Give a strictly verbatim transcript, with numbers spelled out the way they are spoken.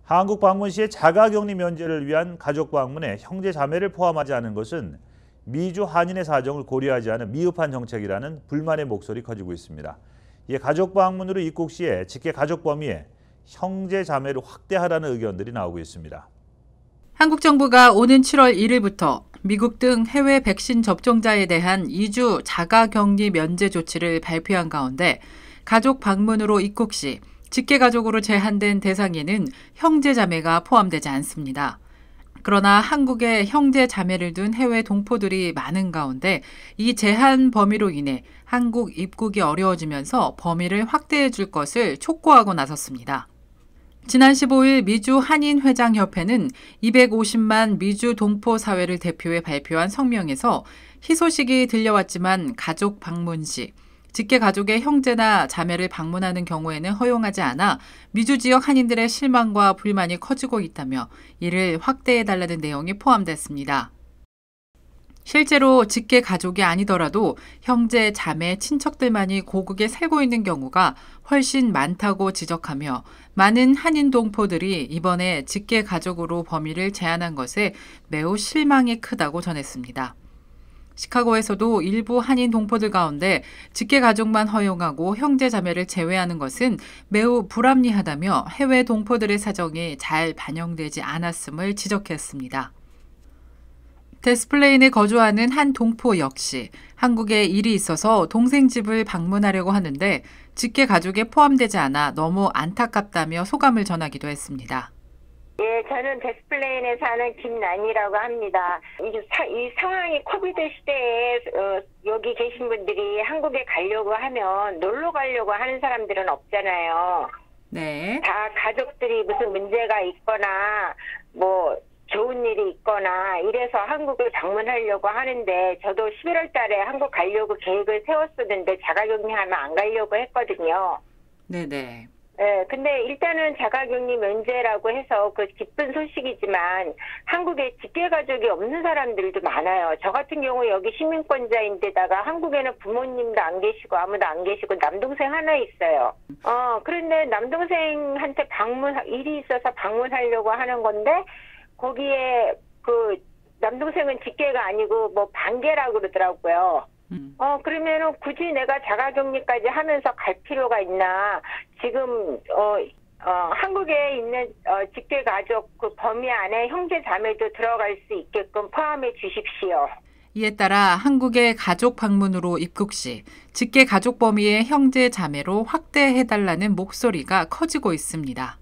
한국 방문 시에 자가격리 면제를 위한 가족 방문에 형제 자매를 포함하지 않은 것은 미주 한인의 사정을 고려하지 않은 미흡한 정책이라는 불만의 목소리 커지고 있습니다. 이에 가족 방문으로 입국 시에 직계 가족 범위에 형제 자매를 확대하라는 의견들이 나오고 있습니다. 한국 정부가 오는 칠월 일일부터 미국 등 해외 백신 접종자에 대한 이 주 자가격리 면제 조치를 발표한 가운데 가족 방문으로 입국 시 직계 가족으로 제한된 대상에는 형제 자매가 포함되지 않습니다. 그러나 한국에 형제 자매를 둔 해외 동포들이 많은 가운데 이 제한 범위로 인해 한국 입국이 어려워지면서 범위를 확대해 줄 것을 촉구하고 나섰습니다. 지난 십오일 미주 한인회장협회는 이백오십만 미주 동포 사회를 대표해 발표한 성명에서 희소식이 들려왔지만 가족 방문 시 직계 가족의 형제나 자매를 방문하는 경우에는 허용하지 않아 미주 지역 한인들의 실망과 불만이 커지고 있다며 이를 확대해달라는 내용이 포함됐습니다. 실제로 직계 가족이 아니더라도 형제, 자매, 친척들만이 고국에 살고 있는 경우가 훨씬 많다고 지적하며 많은 한인 동포들이 이번에 직계 가족으로 범위를 제한한 것에 매우 실망이 크다고 전했습니다. 시카고에서도 일부 한인 동포들 가운데 직계 가족만 허용하고 형제 자매를 제외하는 것은 매우 불합리하다며 해외 동포들의 사정이 잘 반영되지 않았음을 지적했습니다. 데스플레인에 거주하는 한 동포 역시 한국에 일이 있어서 동생 집을 방문하려고 하는데 직계 가족에 포함되지 않아 너무 안타깝다며 소감을 전하기도 했습니다. 예, 저는 데스플레인에 사는 김난이라고 합니다. 이, 사, 이 상황이 코비드 시대에 어, 여기 계신 분들이 한국에 가려고 하면 놀러 가려고 하는 사람들은 없잖아요. 네. 다 가족들이 무슨 문제가 있거나 뭐 좋은 일이 있거나 이래서 한국을 방문하려고 하는데 저도 십일월 달에 한국 가려고 계획을 세웠었는데 자가격리하면 안 가려고 했거든요. 네네. 네, 근데 일단은 자가격리 면제라고 해서 그 기쁜 소식이지만 한국에 직계 가족이 없는 사람들도 많아요. 저 같은 경우 여기 시민권자인데다가 한국에는 부모님도 안 계시고 아무도 안 계시고 남동생 하나 있어요. 어, 그런데 남동생한테 방문, 일이 있어서 방문하려고 하는 건데 거기에 그 남동생은 직계가 아니고 뭐 반계라고 그러더라고요. 음. 어 그러면은 굳이 내가 자가격리까지 하면서 갈 필요가 있나? 지금 어, 어 한국에 있는 어, 직계 가족 그 범위 안에 형제 자매도 들어갈 수 있게끔 포함해 주십시오. 이에 따라 한국의 가족 방문으로 입국 시 직계 가족 범위의 형제 자매로 확대해달라는 목소리가 커지고 있습니다.